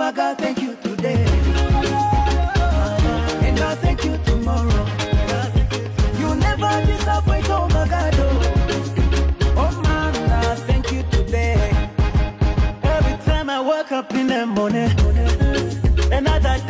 my God, thank you today. And I thank you tomorrow. You never disappoint, oh my God. Oh man, I thank you today. Every time I wake up in the morning, another